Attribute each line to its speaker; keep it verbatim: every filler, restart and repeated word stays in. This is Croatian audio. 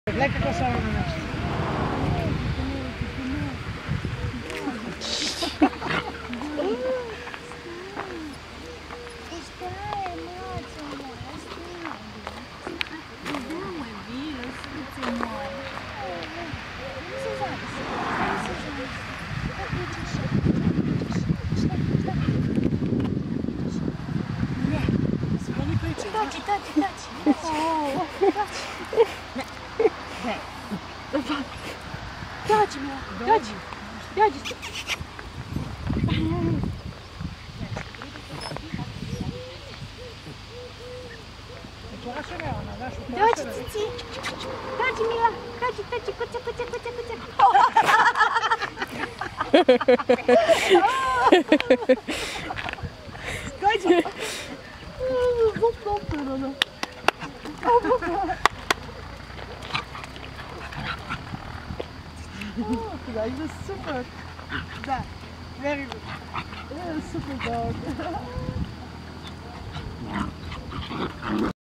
Speaker 1: Lekker croissant.
Speaker 2: Дочь, дочь, дочь. О, дочь. Дочь, моя, дочь, дочь. Дочь, тити. Дочь, мила. Дочь, дочь, кутя, кутя, кутя, кутя. Дочь. Oh, that is super. That, very good. Yeah, super dog.